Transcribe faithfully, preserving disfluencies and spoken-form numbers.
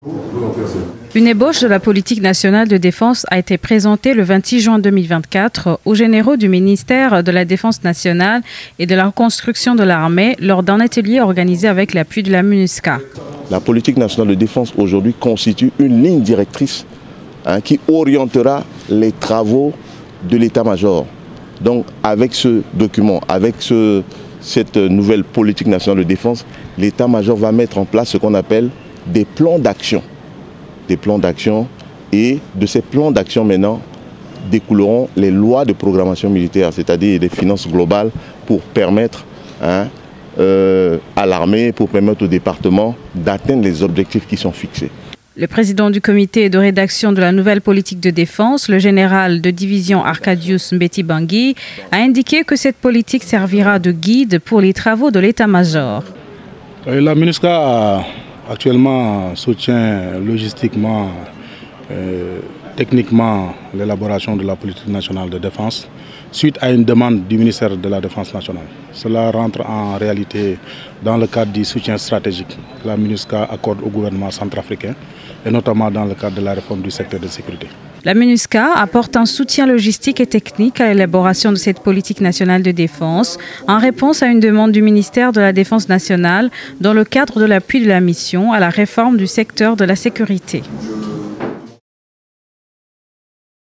Une ébauche de la politique nationale de défense a été présentée le vingt-six juin deux mille vingt-quatre aux généraux du ministère de la Défense nationale et de la reconstruction de l'armée lors d'un atelier organisé avec l'appui de la MINUSCA. La politique nationale de défense aujourd'hui constitue une ligne directrice hein, qui orientera les travaux de l'état-major. Donc avec ce document, avec ce, cette nouvelle politique nationale de défense, l'état-major va mettre en place ce qu'on appelle des plans d'action. Des plans d'action et de ces plans d'action maintenant découleront les lois de programmation militaire, c'est-à-dire des finances globales pour permettre hein, euh, à l'armée, pour permettre au département d'atteindre les objectifs qui sont fixés. Le président du comité de rédaction de la nouvelle politique de défense, le général de division Arcadius Mbeti Bangui, a indiqué que cette politique servira de guide pour les travaux de l'état-major. La MINUSCA a actuellement soutient logistiquement, euh, techniquement l'élaboration de la politique nationale de défense suite à une demande du ministère de la Défense nationale. Cela rentre en réalité dans le cadre du soutien stratégique que la MINUSCA accorde au gouvernement centrafricain et notamment dans le cadre de la réforme du secteur de sécurité. La MINUSCA apporte un soutien logistique et technique à l'élaboration de cette politique nationale de défense en réponse à une demande du ministère de la Défense nationale dans le cadre de l'appui de la mission à la réforme du secteur de la sécurité.